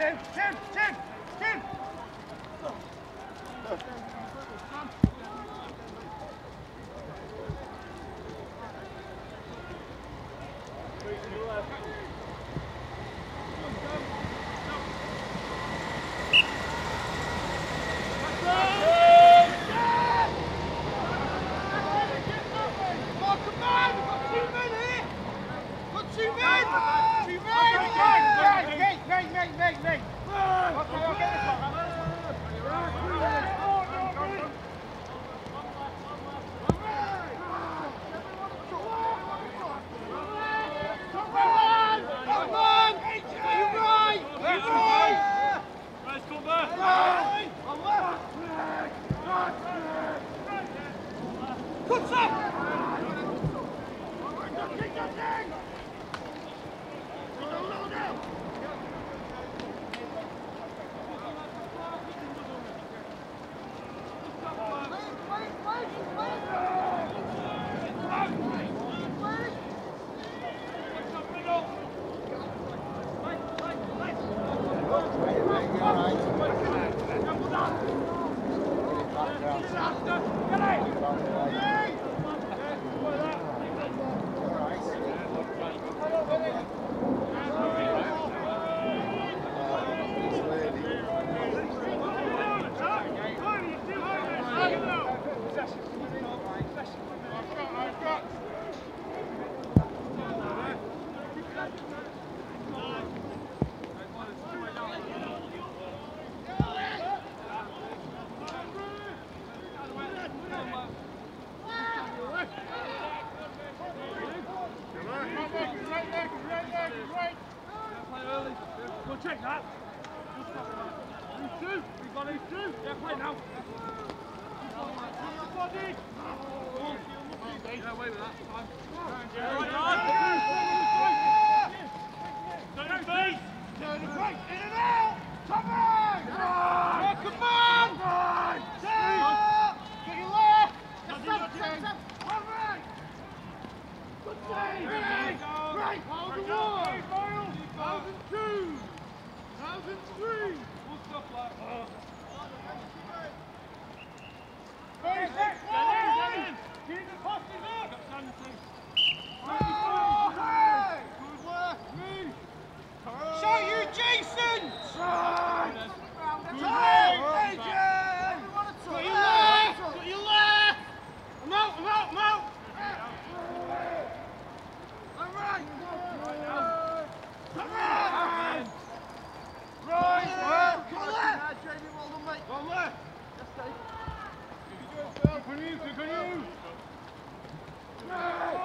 Good on you.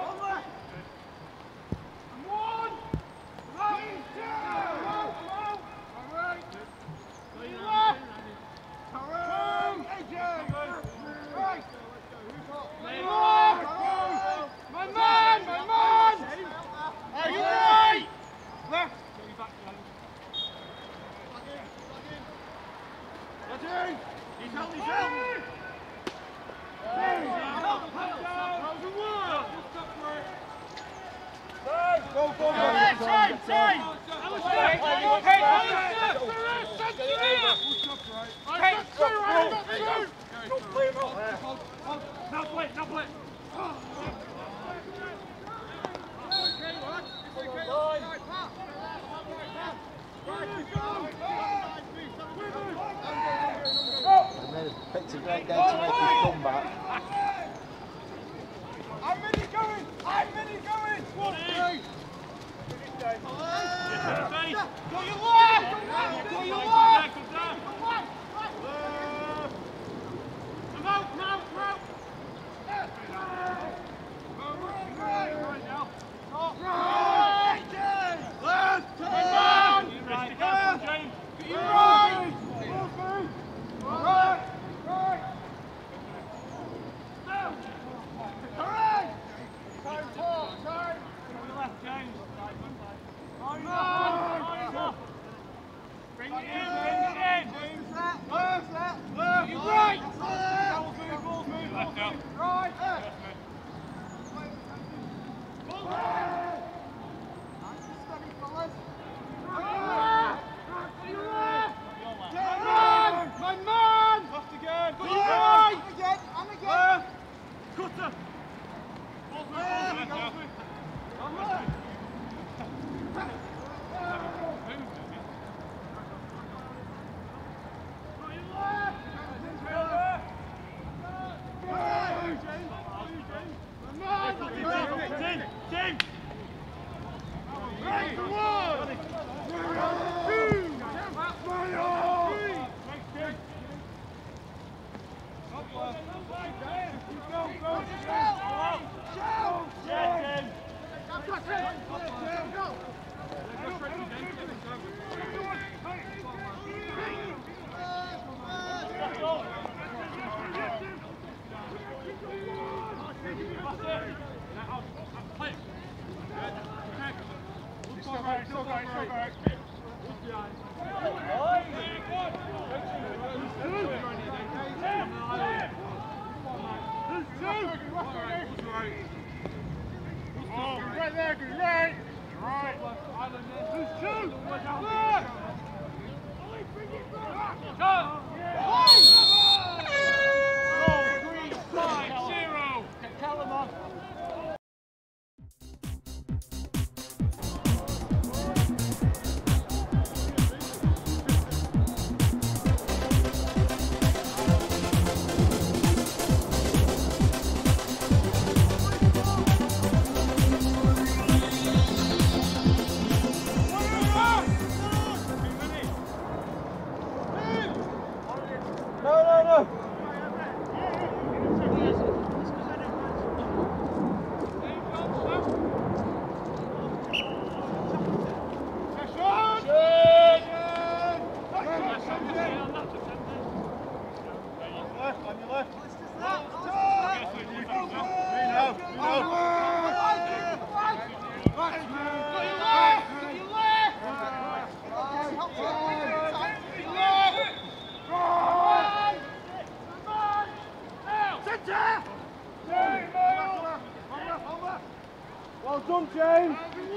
Well done, James.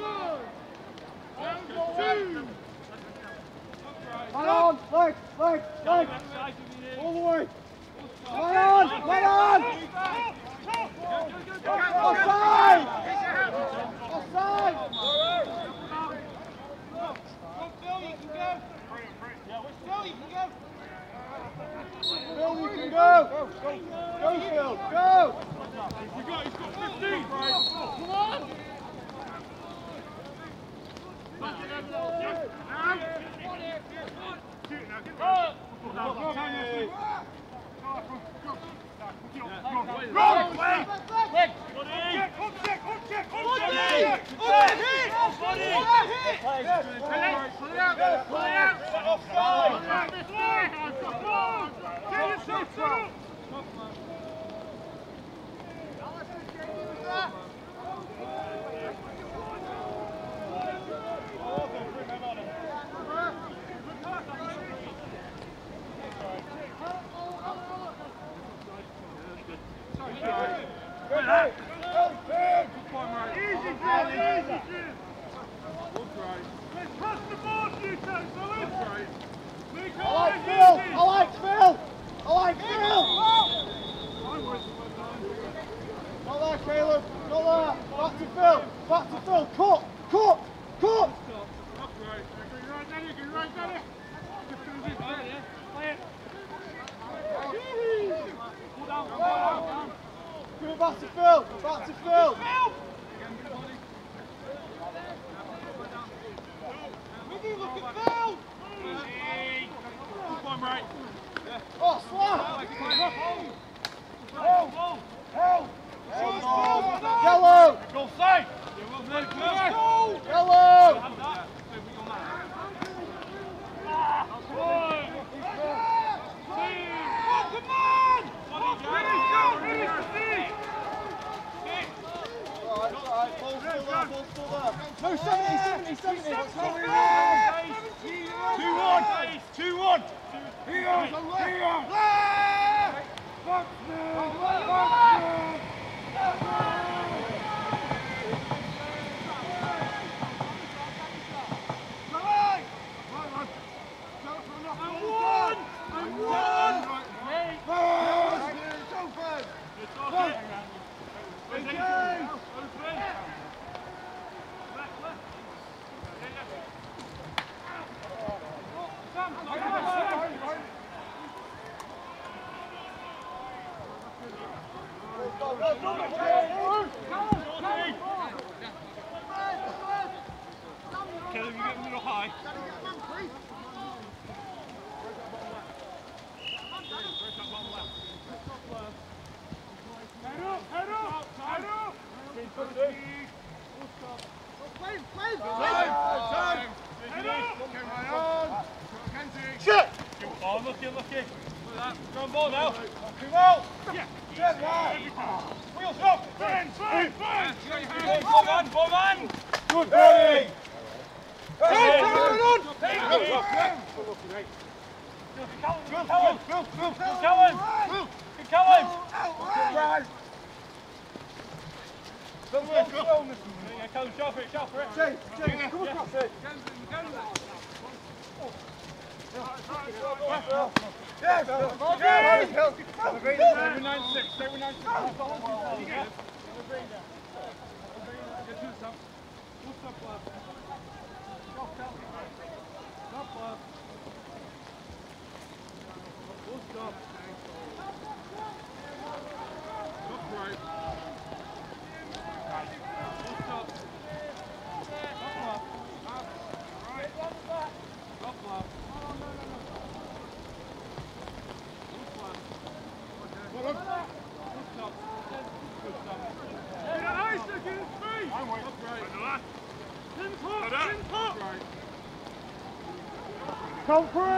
Man on, leg. All the way. Man on. Offside. Phil, you can go. Go, Phil, go. He's got 15. Come on. Back to Phil! Will you look at Phil? Come on, right. Oh, slap! Yellow! Go side! Yellow! Come on! No, 70. What's going on? 2-1. 2-1. Here. Fuck me. Cale, you get a little high. Head up! Shit! Oh, lucky. Look at that. Go on ball now. Come out! Yeah! Wheels up! Ball man! Good body! Hey, Come for it!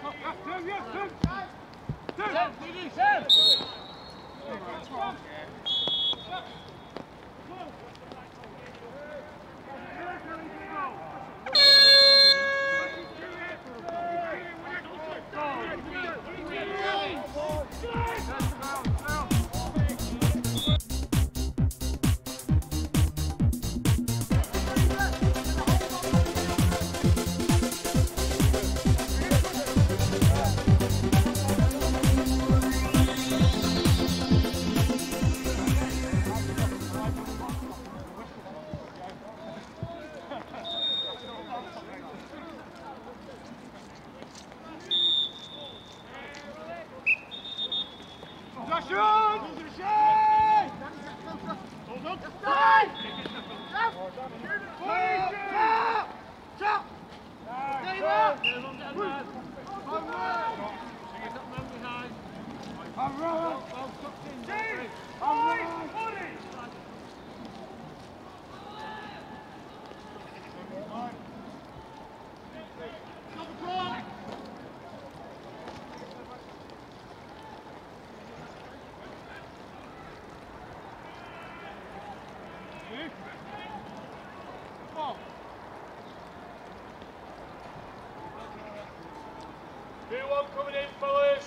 One coming in, fellas.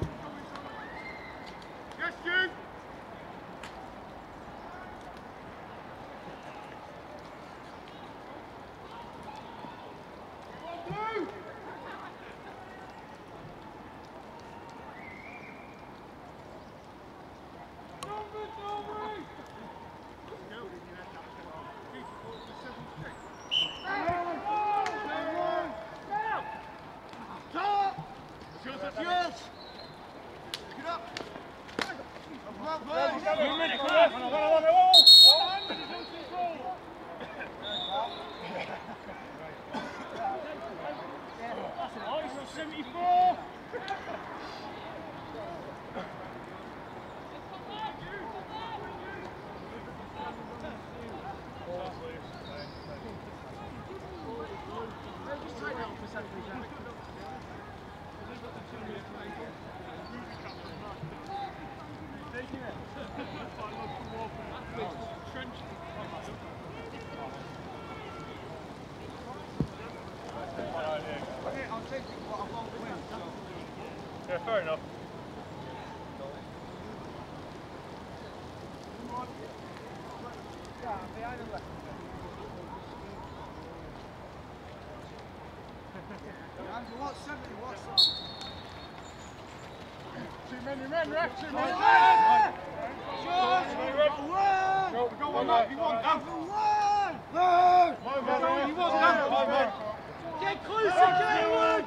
Yes, you. Yeah, fair enough. Too many men, ref, too many men! Go on, mate, you want down. You want down. Get closer, Jalen!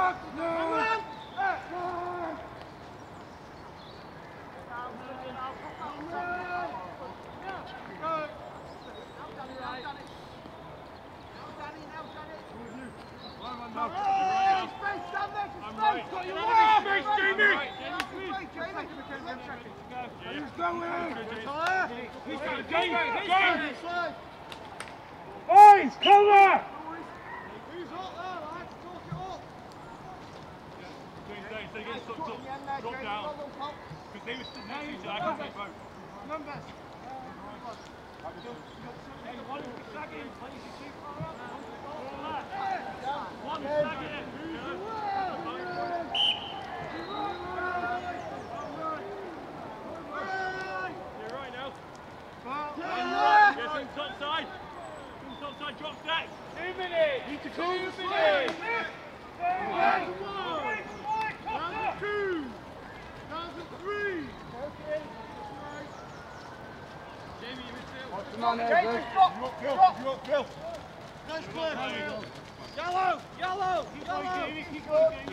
Boys, cover! Who's up there, lads? Talk it up. They get sucked up, drop down. Because they were stood next to each other, I couldn't get both. Numbers. One sagging, please, you too far up. One sagging. You're right now. Yes, top side. Top side, drop stack. 2 minutes. Need to 2 minutes. Down to 2. Down to 3. Jamie, you midfield. Come on, Edward. You up, Bill. Nice play. Yellow. Keep going, Jamie. Keep going, Jamie.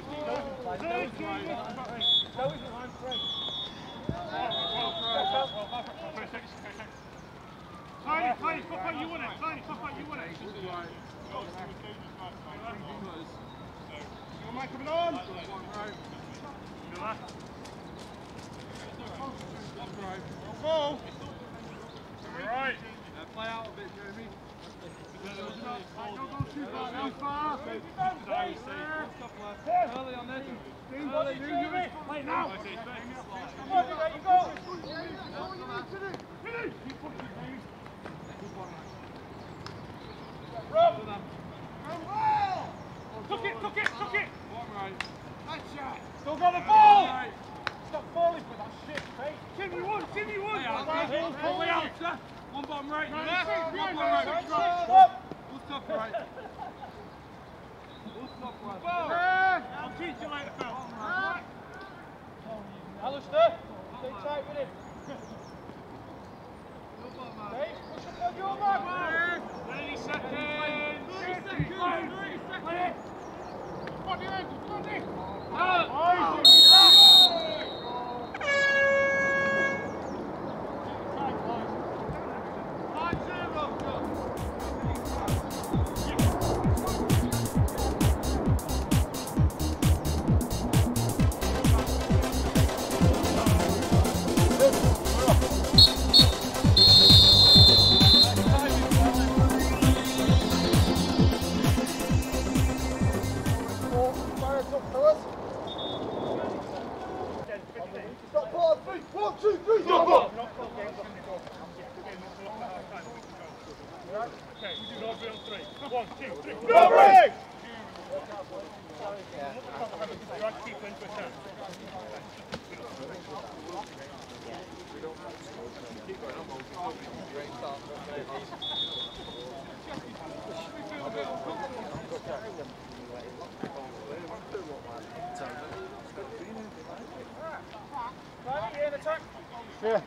Tiny, stop how you want it. Tiny, stop how you want it. Your mic coming on. Go. Right. Play out a bit, Jamie. Don't go too far. Early on this. now. Come on, there you go. Rob. Took it. Nice shot. Still got the ball. Stop falling for that shit, mate. Timmy one. All the way out, sir. One bottom right. One bottom right. We'll stop right. I'll teach you later, Phil. Alistair, stay tight with it. Dave, push up on your man. 30 seconds. 30 seconds. Body in. Stockport B, 1, 2, 3, Stockport! Okay, we do Norbury on 3. 1, 2, 3. Norbury! You have to keep into attack. Yeah.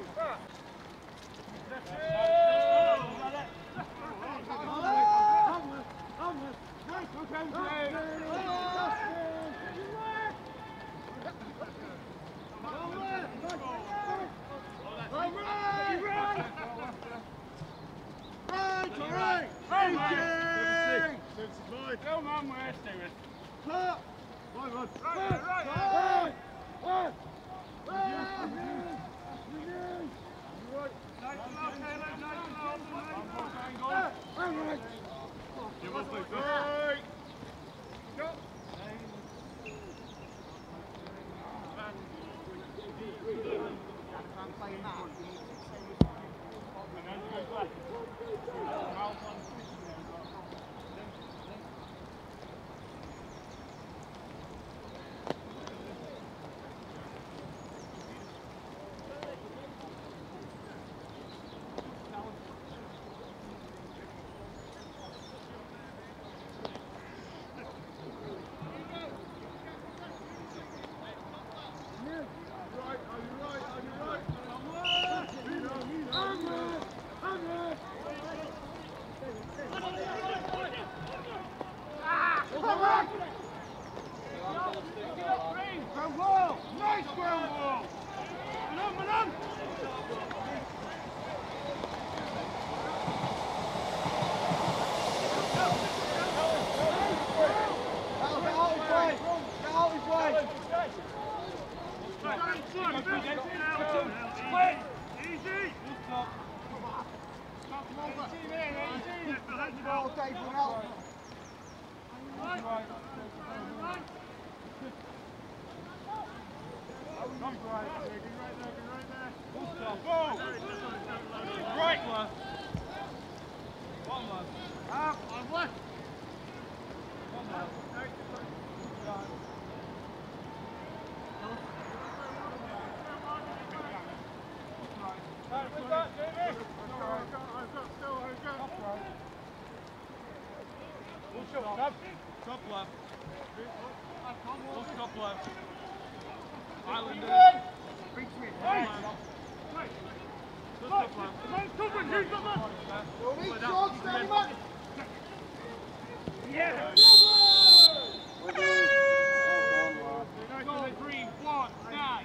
Top left. Top left. Islanders. Top left. Yeah. Go green. 1, 9.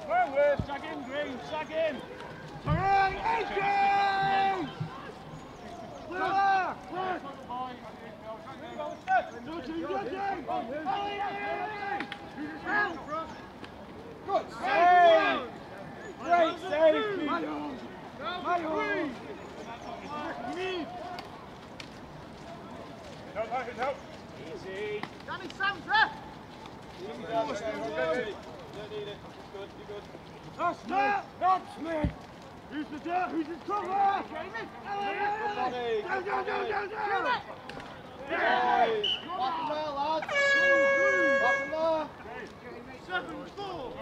Sag in, Green, sag in! Turn! 18! Clear! Good save! Great save, Peter! Help! Easy! Danny Sandra! Don't need it. Good, good. That's me! Who's the dirt? Who's his cover? Go! Yes! Back in there, lads! Back in there! 7-4!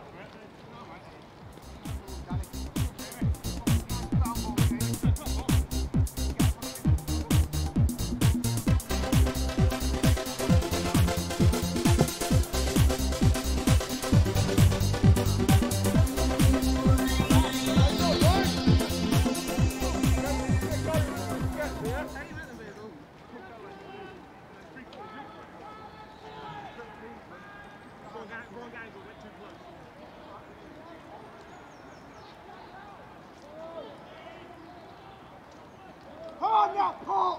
On that pot!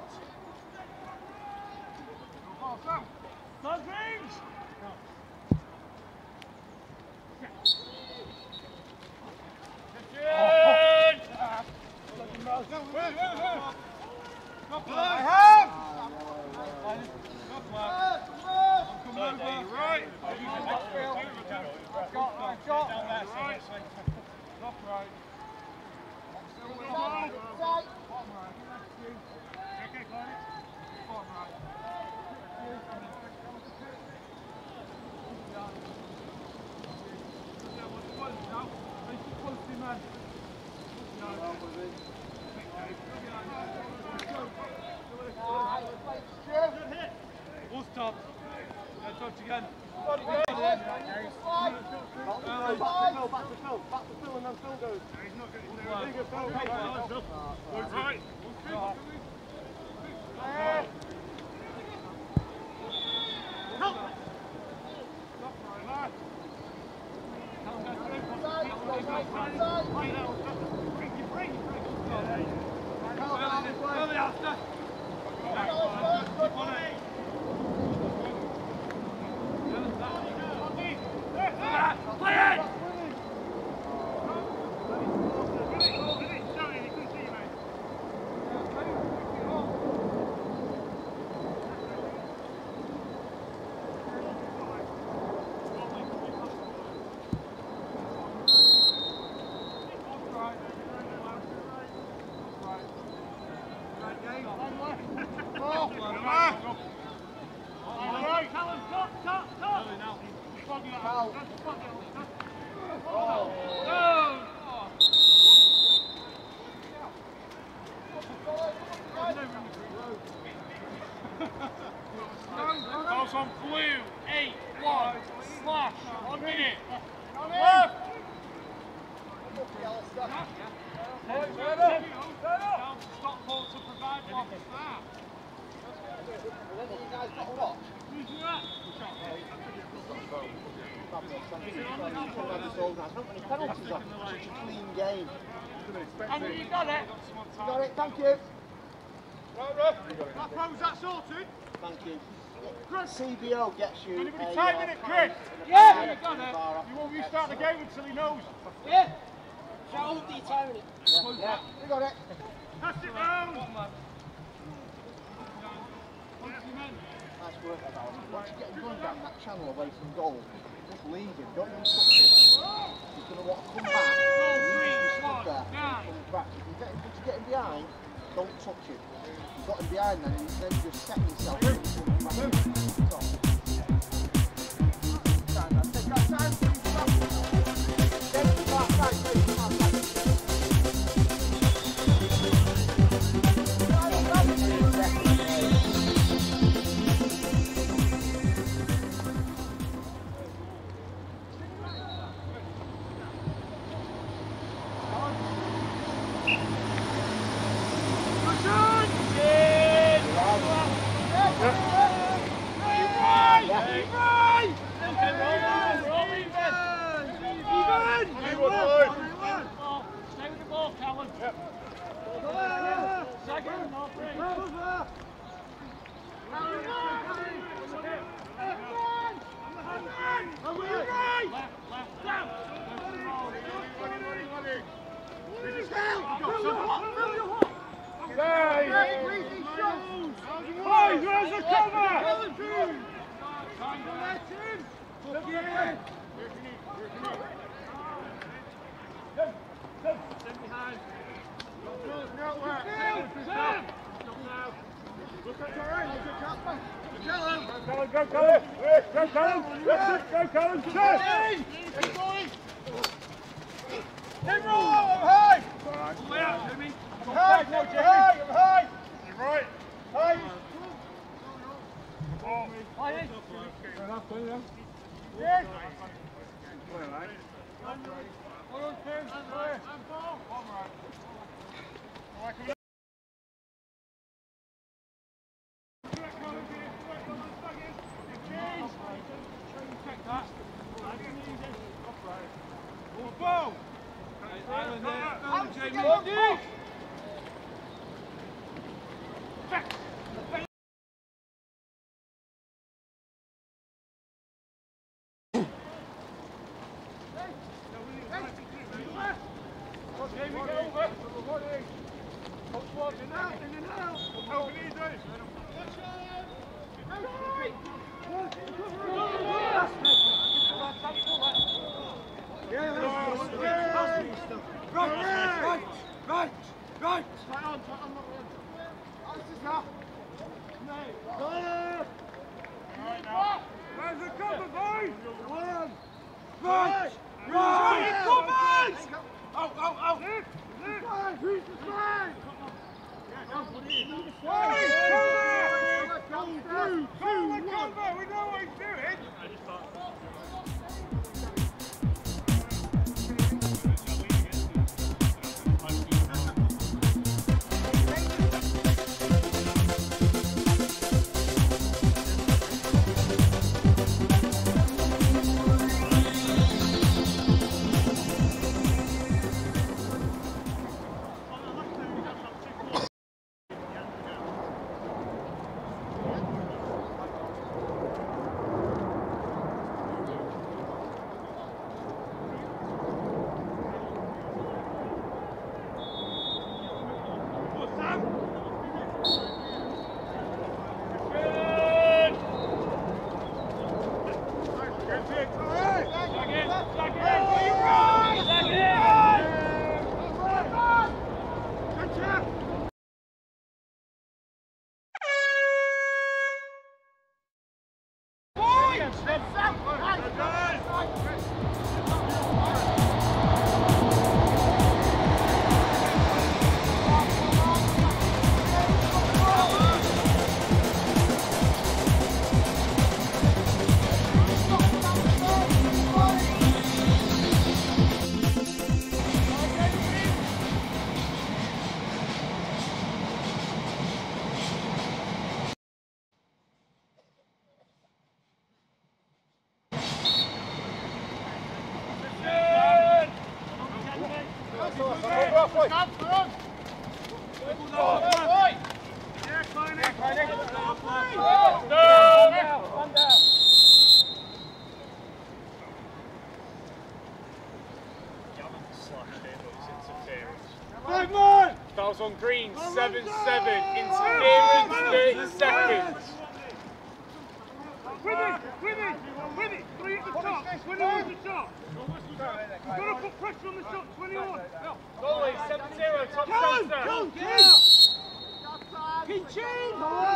We'll stop. Touch again. Back to Phil and then Phil goes. Right. Calls on blue, 8-1, slash, 1 minute. Left! Down to Stockport to provide block. You guys got a watch? Who's that? Not many penalties on. Such a clean game. Andrew, you got it? You got it, thank you. That pose, that sorted? Thank you. CBO gets you. Anybody timing it, Chris? Yeah, you got it. You won't restart the game until he knows. Yeah. How old are you timing it? Yeah, you got it. Pass it down. Nice work, Alex. Once you get him going down that channel away from goal, just leave him. Don't even touch him. He's going to want to come back. He's stood there. Comes back. If you get him behind, don't touch him. You've got him behind then, and then you just set yourself. Take that time. Fouls on green, 7-7, interference 30 seconds. With it! 3 at the top, 21 at the top. You've got to put pressure on the shot, 21. Goalie, 7-0, top centre. Go, Pinch in!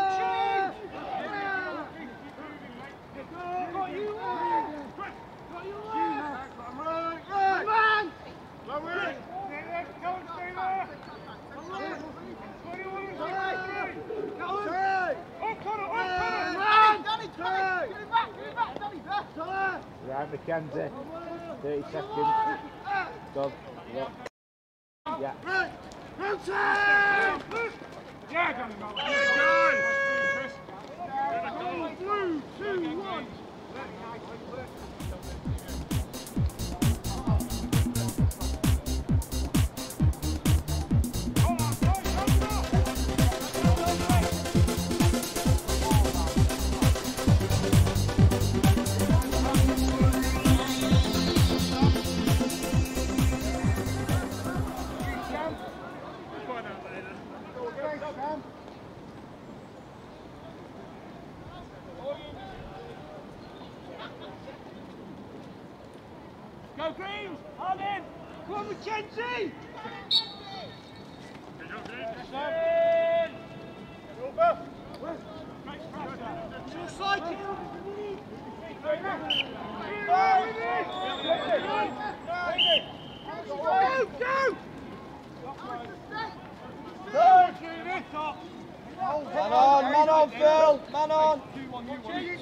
Got you left! Right! Man! Lower it! Go and stay there! 21 is Right, Mackenzie, 30 seconds. Dog, yeah. Yeah. Right! Yeah, got him out. Blue, 2-1. Come on, Mackenzie! Just like it! Man on, Phil! Man on! 18!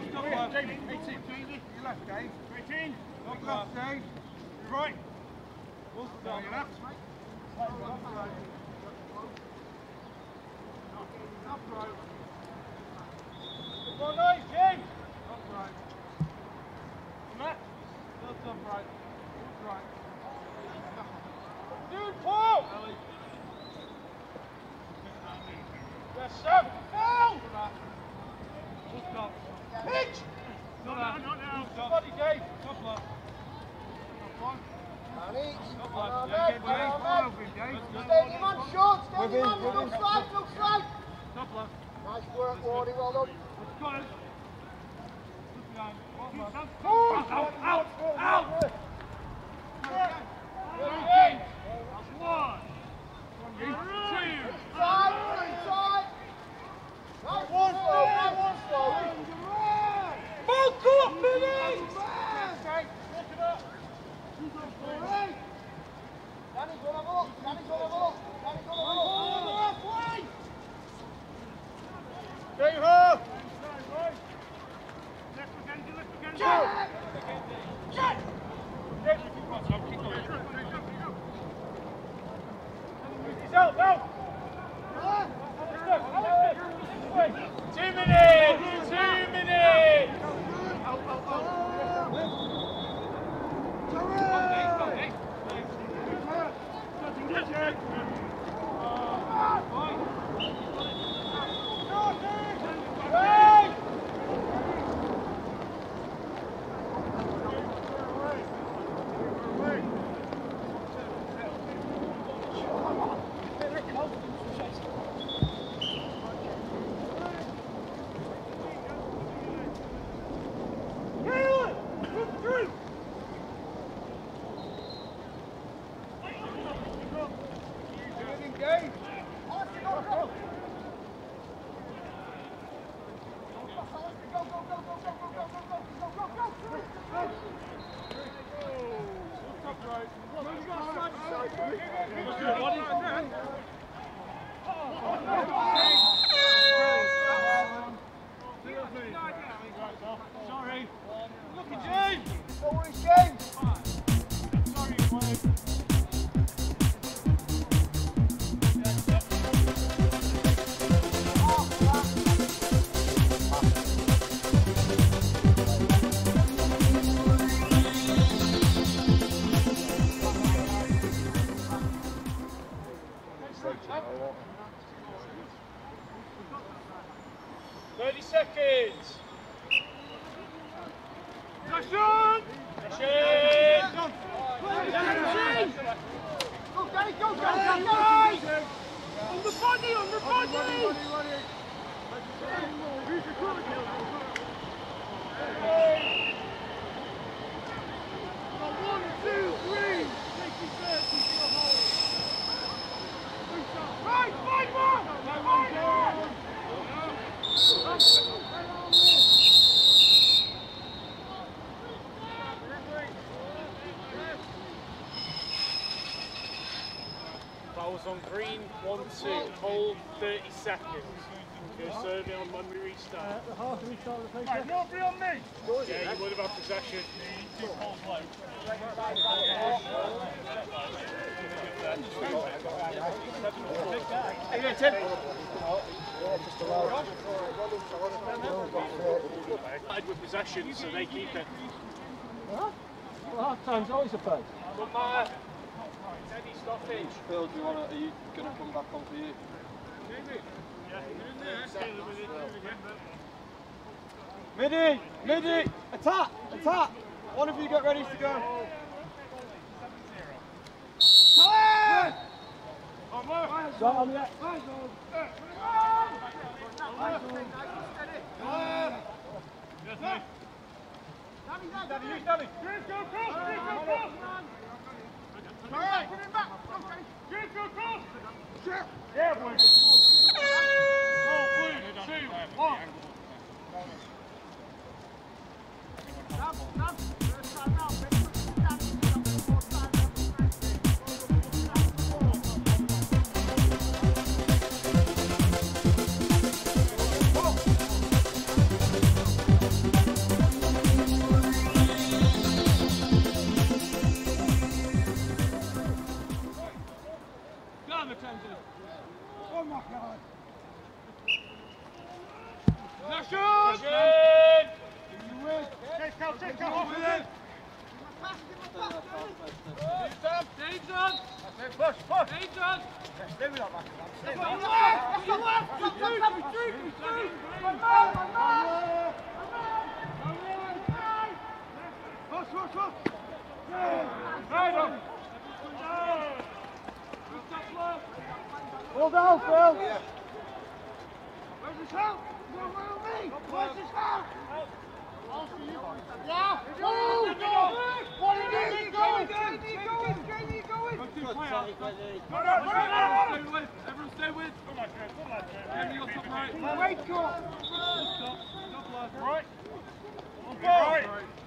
You left, Dave. 18! Look left, Dave. You're right. Down your left. Upright. Come on, nice, James! Upright. Left. That's upright. Upright. Dude, Paul! Yes, sir. Phil! Stop. Pitch! Not now. Somebody, Dave. Top left. Stay your man short, stay your man, no slide, no slide! Top left. Nice work, Wardy, well done. Got it. Out! Out! Out! That's one. Two. Inside, inside! Nice one slow, nice slow. Ball up, Minnie! Danny's gonna have a look, Danny's gonna have a look, Danny's gonna have a look. Stay home! He's out now! 2 minutes! 2 minutes! Sorry. Look at James. Don't worry, James. Sorry, seconds. Action! Action! Go, Danny, go, Danny, go! On the body, on the body! One, two, three! Right, 5 more! 5 more! Fouls on green, 1-2, hold 30 seconds. Go survey on when we restart. Right, Norbury on me! Yeah, you would have had possession. With possession, so they keep it. Well, half time's always a first. Doesn't matter. Any stoppage. Phil, do you want to, are you going to come back on for you? Midi! Midi! Attack! Attack! One of you get ready to go. Shot on the Danny, use Danny! Go, cross! Go, cross! Push, push! Hey, John! Stay with that back. Stay with Push, push, push! Hold down, Phil. Where's his help? Where's his help? Yeah! Move! What are you doing? Going! Everyone stay with. Come on, Jamie, you're top right. Wait, go! Stop, lad. Right! On ball. Right.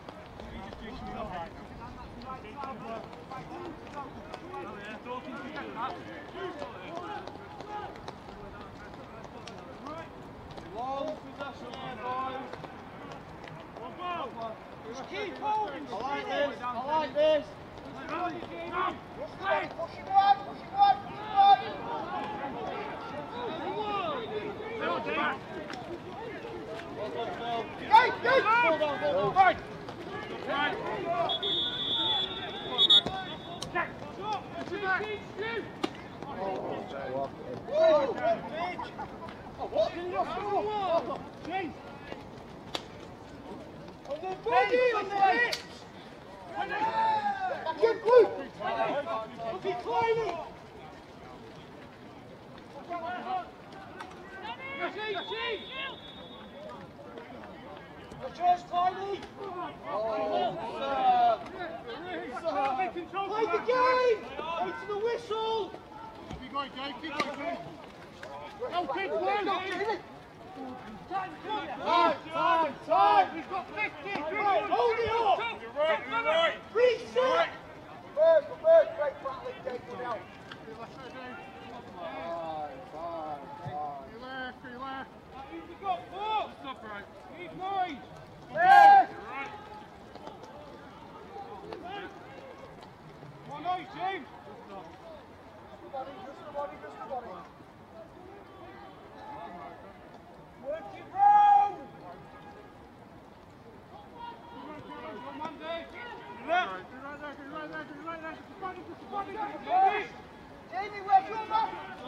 Long possession there, boys. Just keep holding. I like this. I like this. Push him on. Push him on. Right. Right. On the body, on the hips! Get blue! Look, he's climbing! Just climbing! Play the game! Wait to the whistle! Keep going, Dave. Keep going. Oh, keep playing! Time! He's got 50. Right, hold it up! You're right. Reset! Bird, great battling, Dave, good help. You've got 4! Stop right. Keep going! Right. Come on, nice, James! Just the body. Work it round! Come on, Dave. Left! Jamie, where's your back?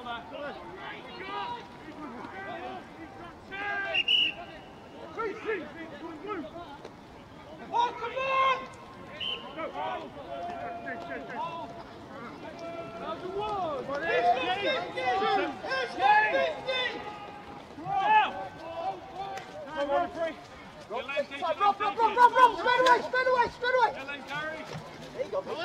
Oh, come on! How's the wall? He's got 50! He's got 50! Come on, free. Rob! Spin away! Ellen, carry. There you go. Come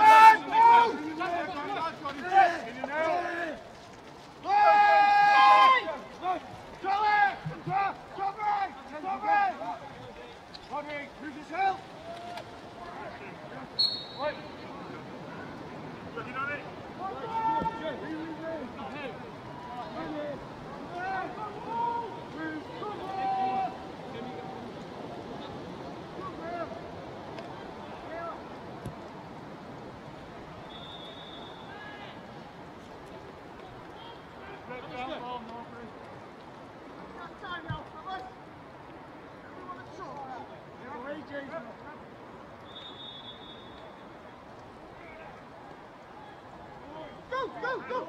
Go!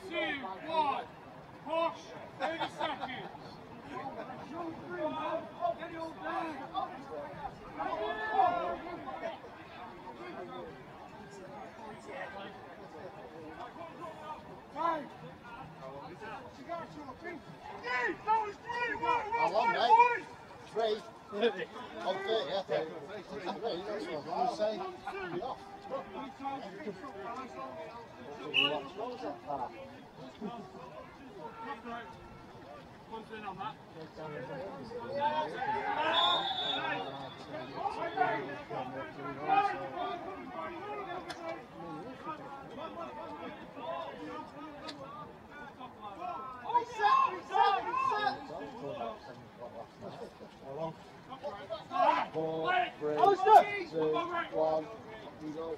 2, 1. Push. 30 seconds. How long, mate? 3. On 30, I think. 3, that's what I was going to say. Be off. One's in on that. Four, 3, 2, 1, you go.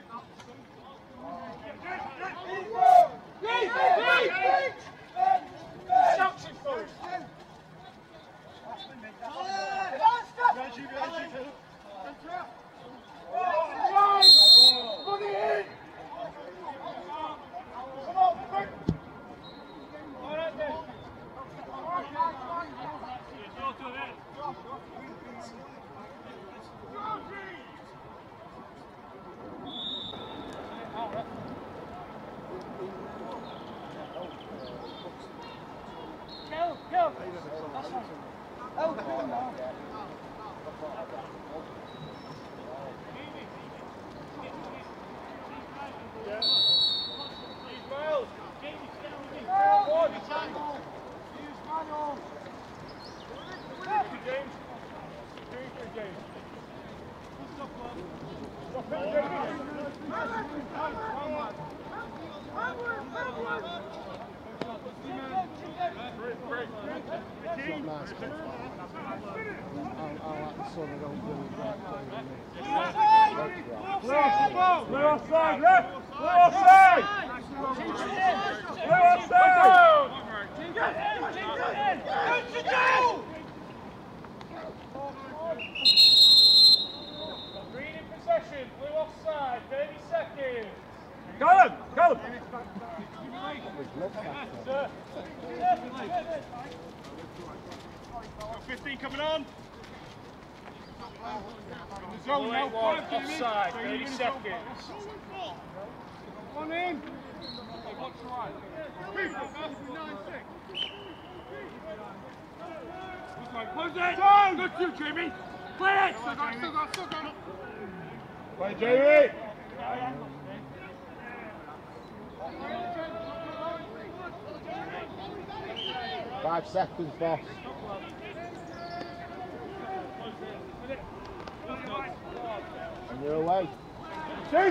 Green in possession, blue offside, 30 seconds. Go on! 15 coming on. Blue 8-1, offside, 30 seconds. One in. What's right? Close it! Good you, Jamie! Play it! Still got it! Play, Jamie! 5 seconds, boss. And you're away. Bench!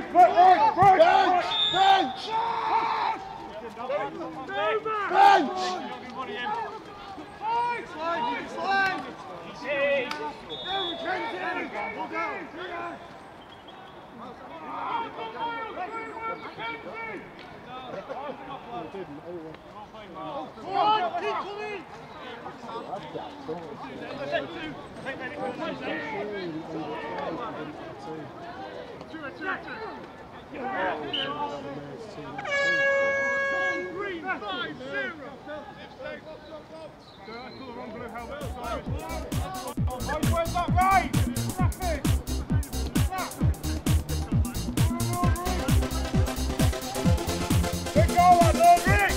Where's that right? Traffic! Good goal, lad, Norbury!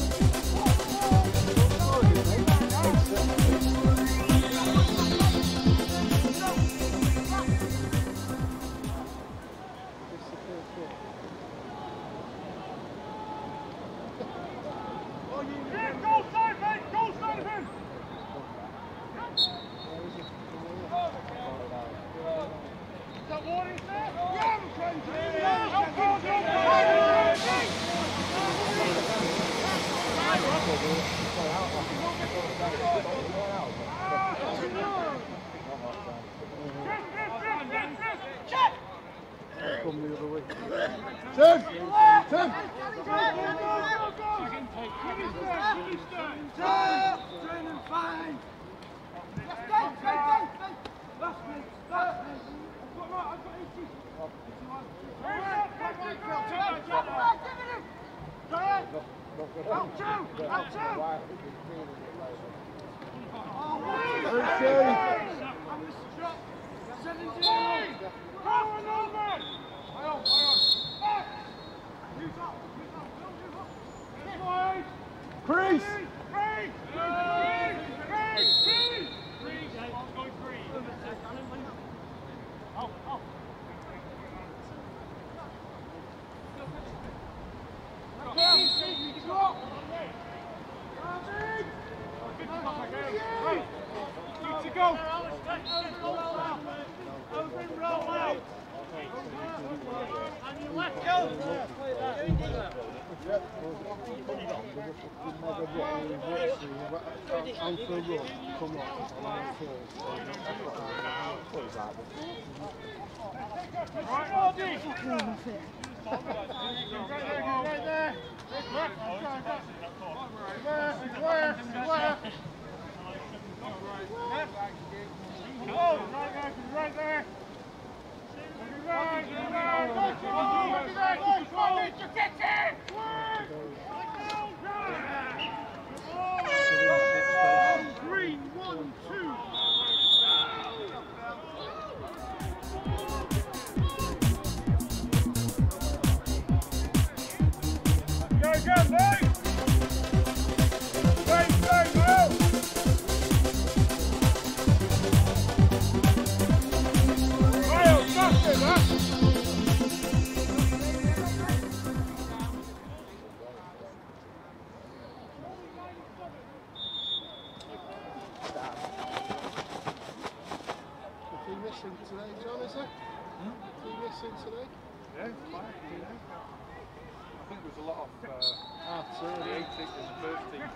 Goal side, mate! Goal side of him! Is that warning there? Yeah, we're trying to! Come the other way. Training fine! Crease! Green, 1, 2. Go, boys! Go! Kyle, faster, huh? Today, John, is it? Are you missing today? Yeah, fine. I think there was a lot of the 18th and the 13th.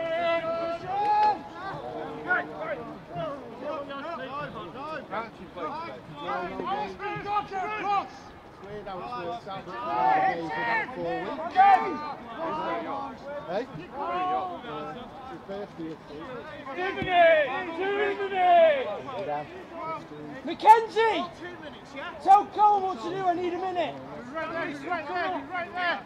Can't you play today? It's weird how it's worked out that games for about 4 weeks. Hey? It's your birthday, Mackenzie! Tell Cole what to do, I need a minute. Right there.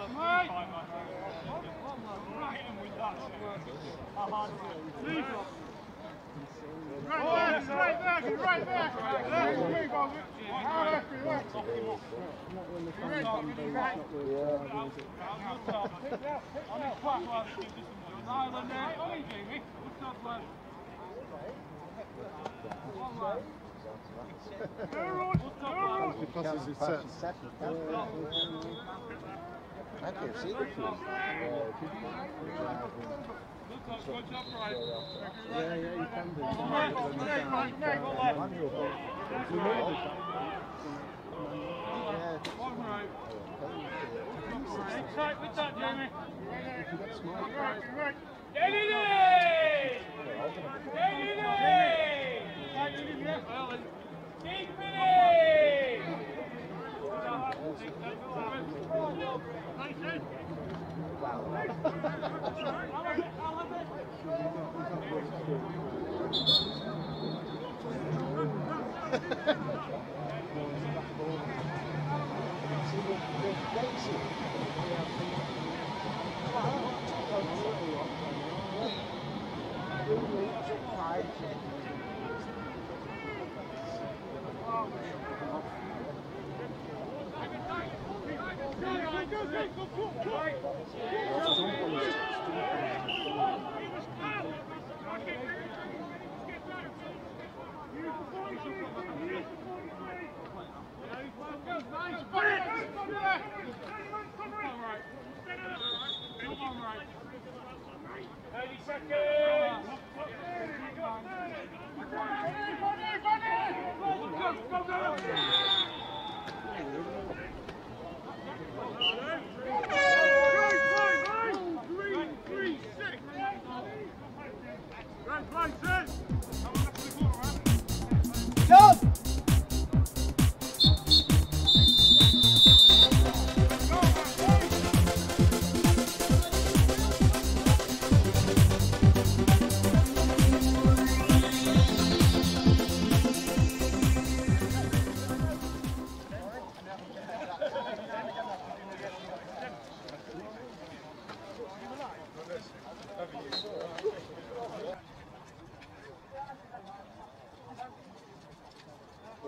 Right there. Because it's set. I can't see the field. Yeah, you can do. Tight with that, Jamie. Get in it! Keep it in!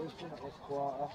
finishing at this quarter.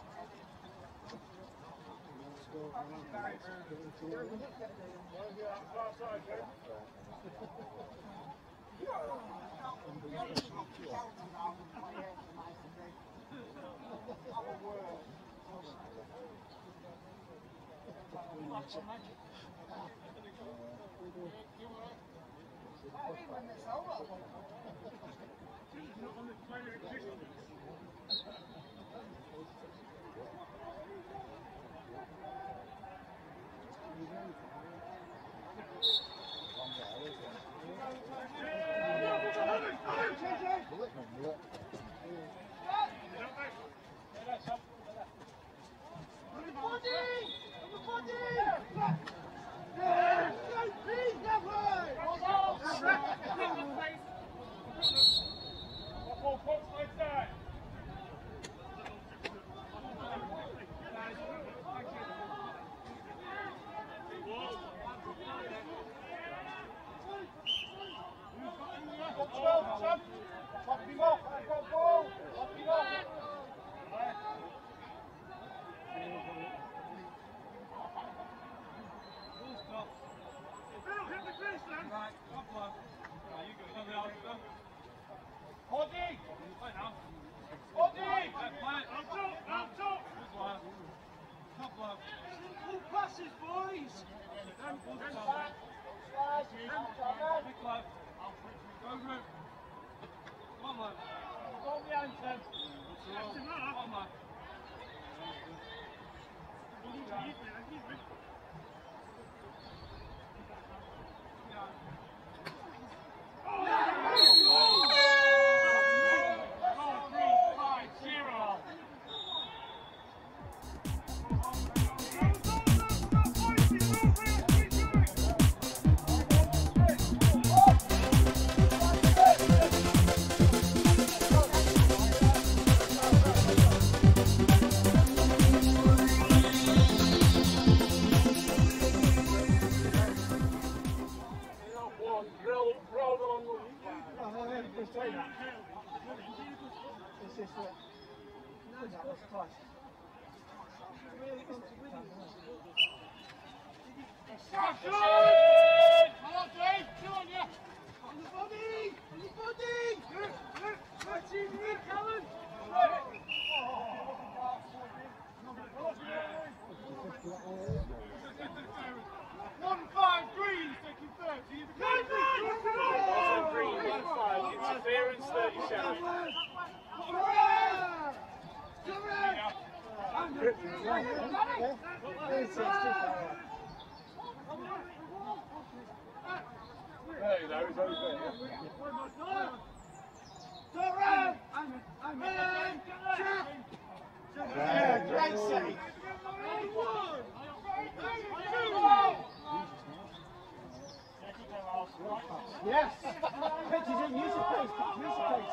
Yes! Pitch is in, use your pace, use your pace.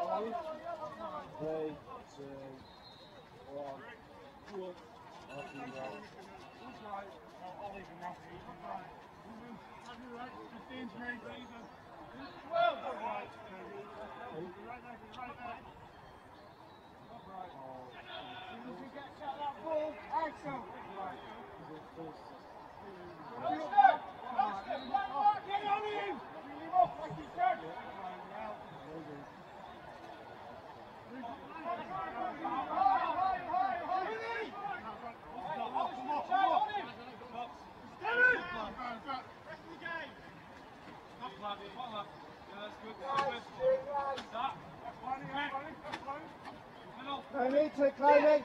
3, 2, 1. Climbing to climbing.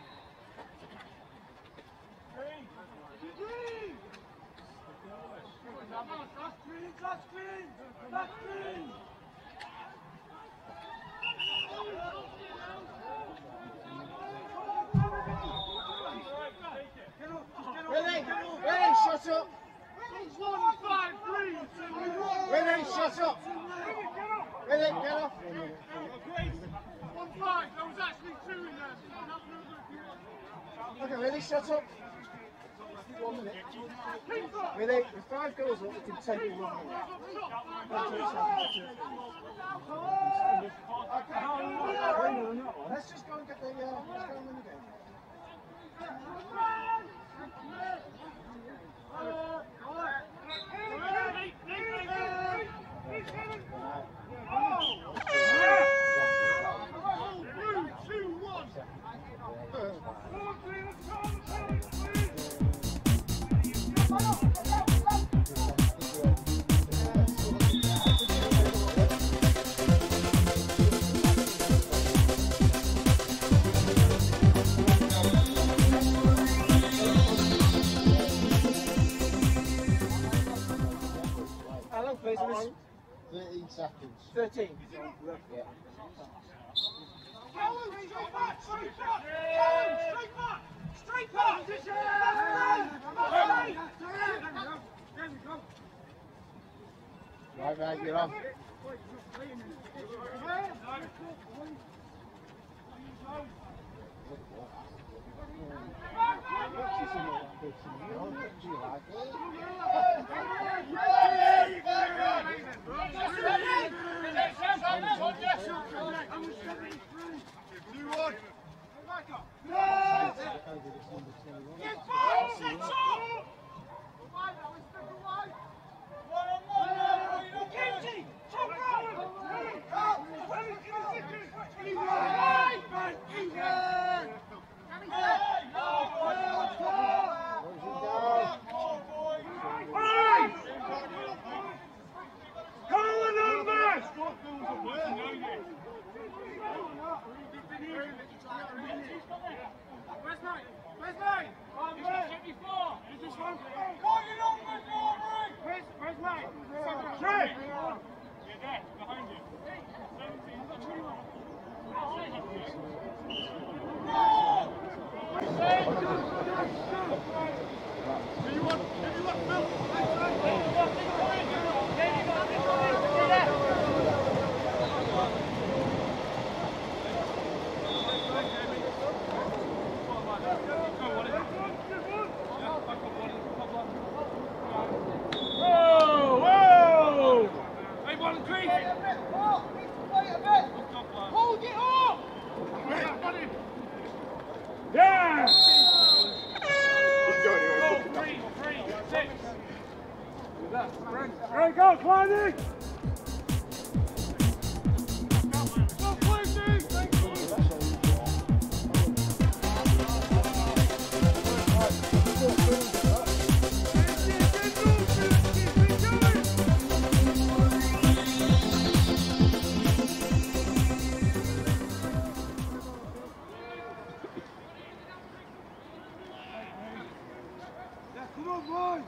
Ready, shut up. Ready, shut up. Ready, get off. 1-5, there was actually 2 in there. Okay, ready, shut up. 1 minute. With 5 goals up, we can take a run. Let's just go and get the let's go and win the game. How long, please? 13 seconds. 13. Yeah. Right, mate, you're on. Right, go, Clancy! Come on, boys!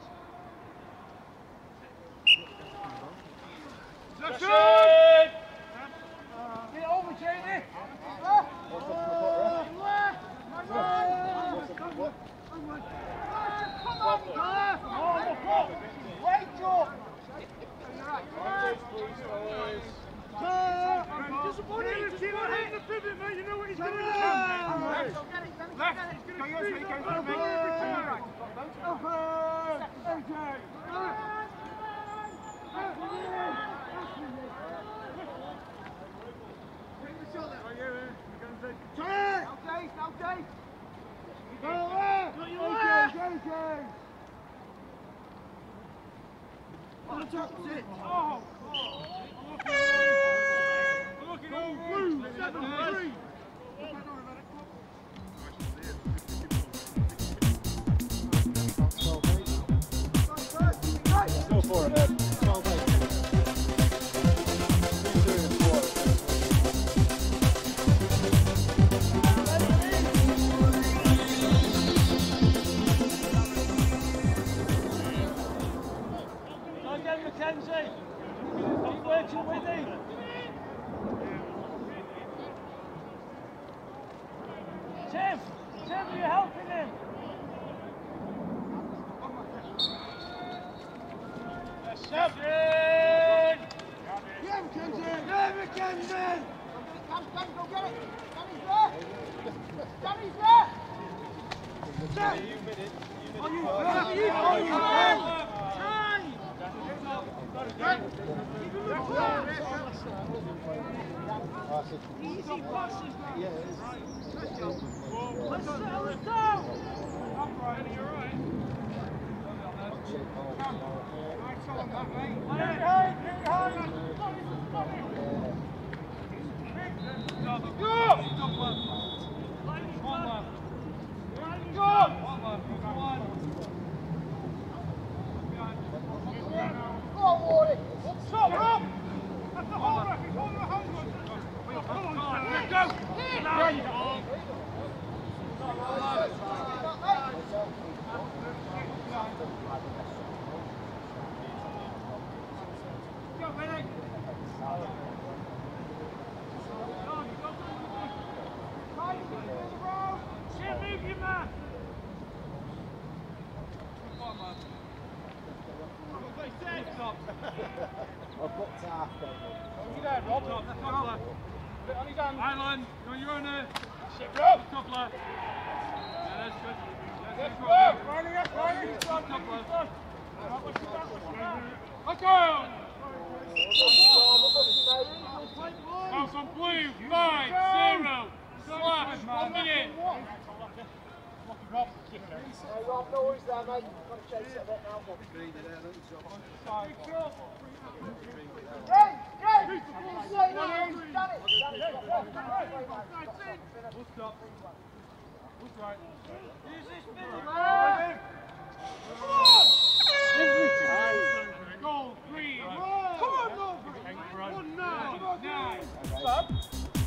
Get over, Jamie! Wait, Joe! Disappointed! Keep on hitting the pivot, mate. You know what he's doing. Left. Go for it, 12 8. Mackenzie! Keep working with him! Tim! Tim, are you helping him? Yeah, Mackenzie! Yeah, Mackenzie! Danny, go get it! Danny's there! Danny's there! Easy passes, man. Yeah, it is. Let's settle it down. Upright, you're right. Nice on that, mate. I've got to half go. You there, Rob? Cobbler. Bit on his hand. Island, you're on your own there. Shit, Rob! Cobbler. Yeah, that's good. That's good. Riley. Cobbler. Let's go! House on blue, 5-0. Slash, 1 minute. Hey Rob, no worries there, mate. Got to chase it a bit now. Goal, Green. Come on, Norbury. 1-9.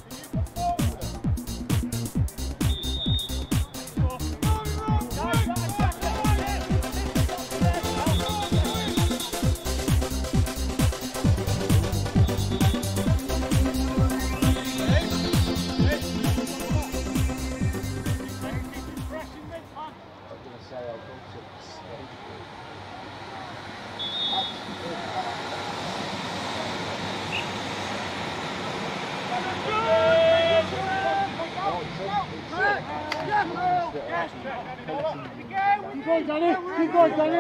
Keep going, Danny. Keep going, Danny.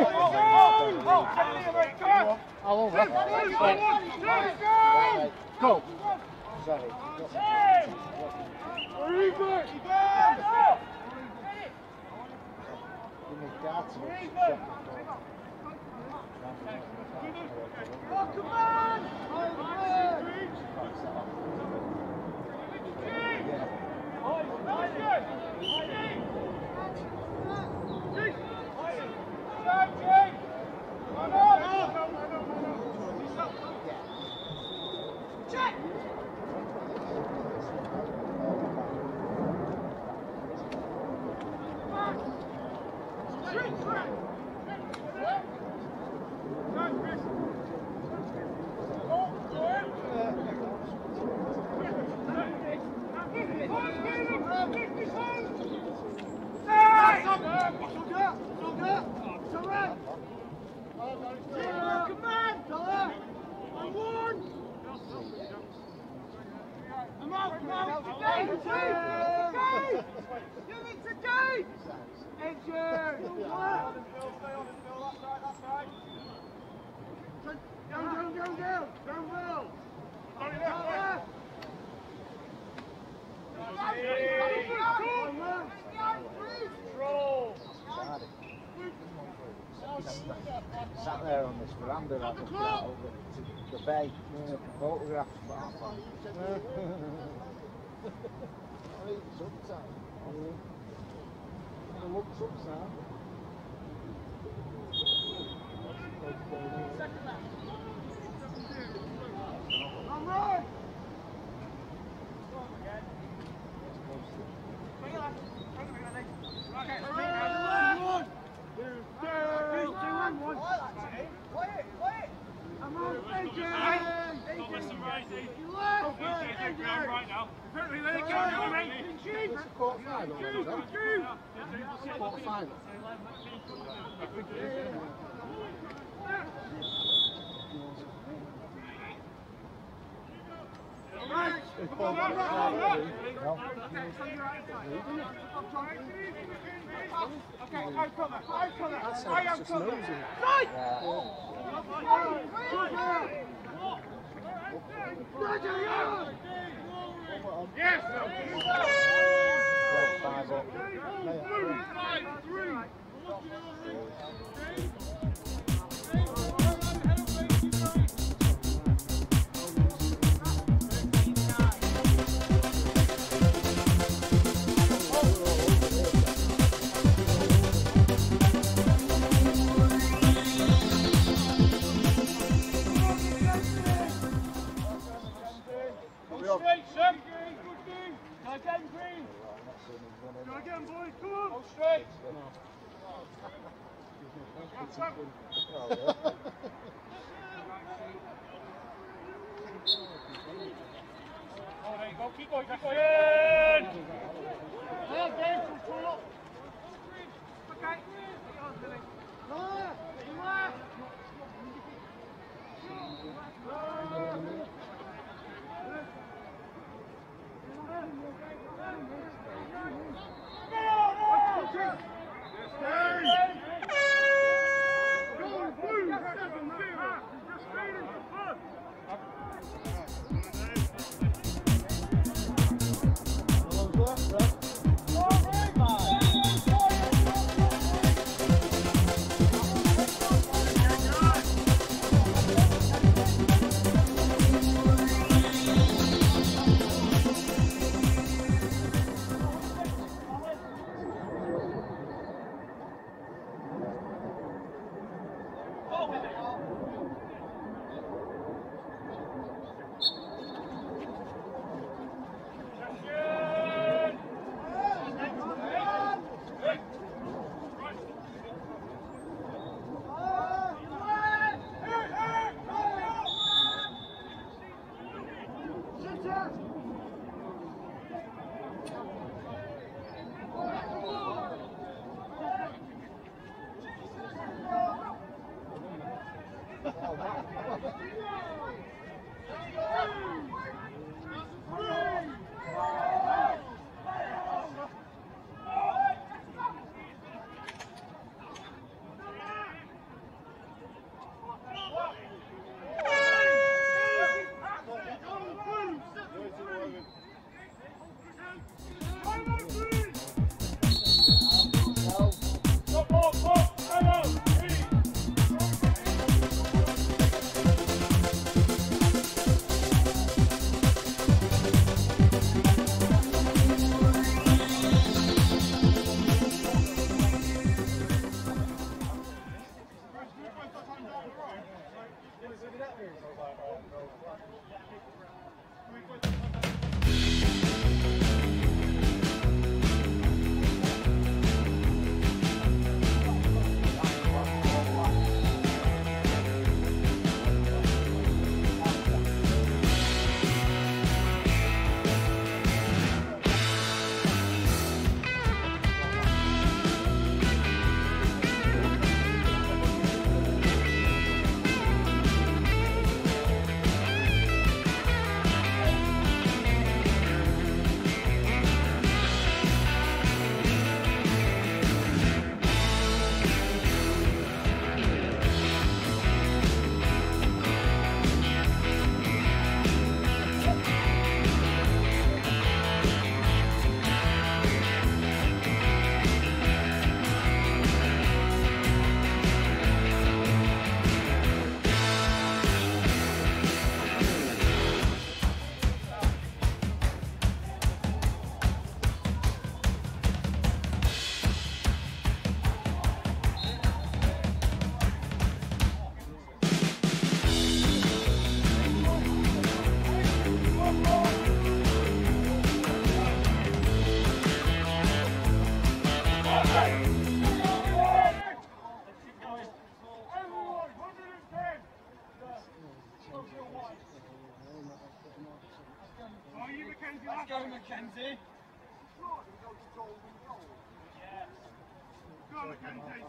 All over. Go. Sorry. Come on! Sat there on this veranda like looking out over the bay, photographs. It's upside. It looks upside. Yes! Straight, Sam. Go again, Green. Go again, boys, come on! Go straight. Oh, there you go. Keep going, keep going. Okay. Let's go, Mackenzie. Go on, Mackenzie.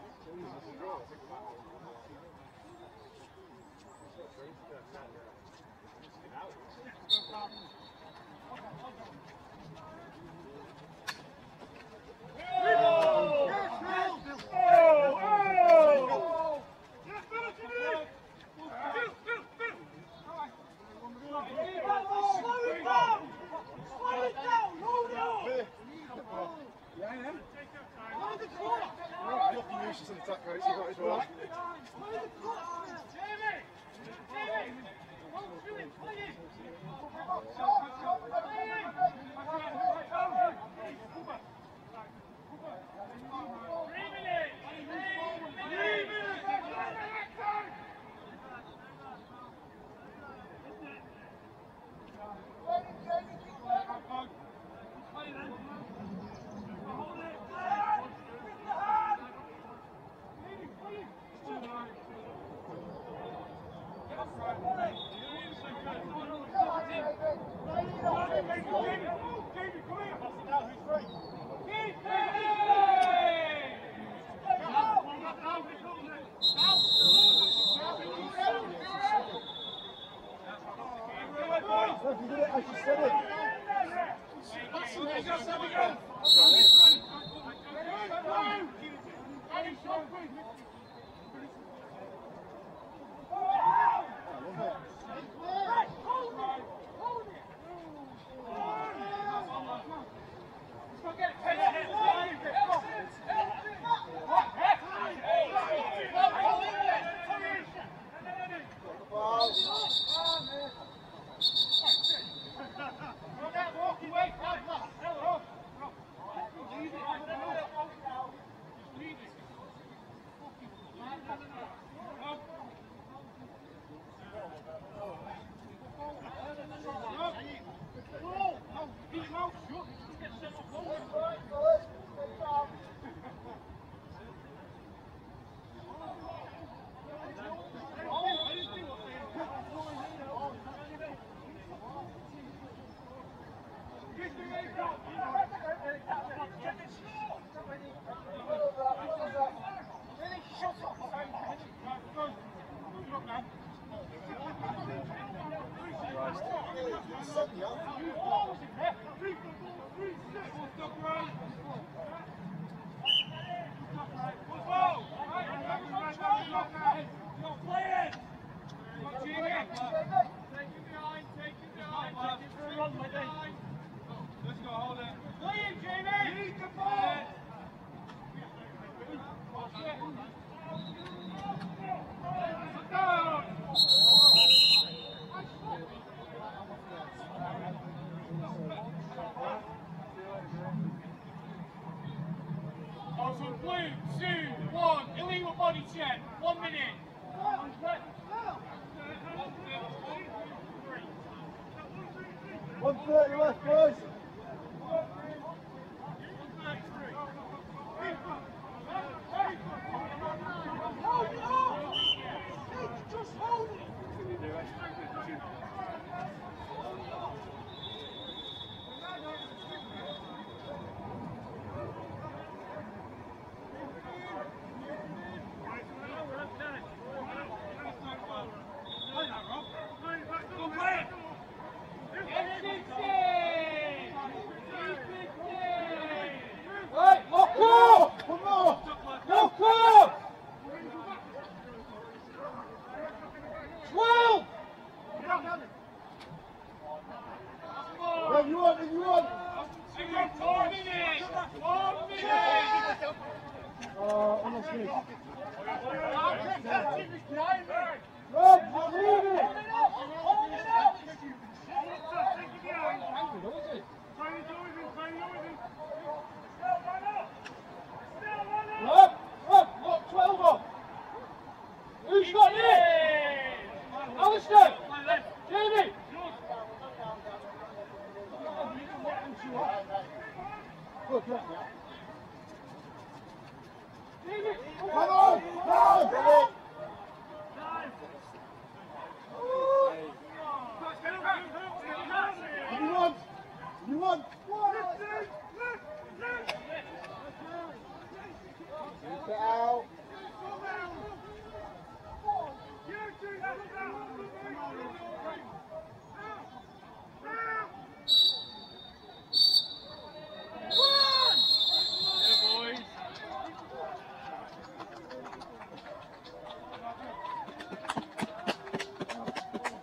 Come on!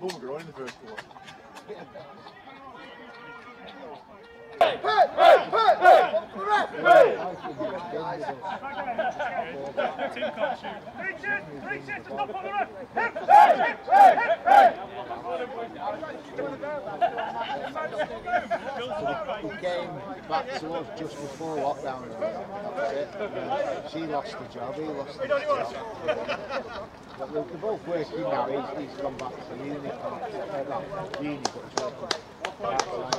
Boom, we're on in the first quarter. Hey! Hey! Hey! Hey! Team can't shoot. Reach it to stop on the ref. The game back to us just before lockdown. That's it. She lost the job, he lost the job. But they're both working now. He's gone back to uni, not uni, but he's working part-time.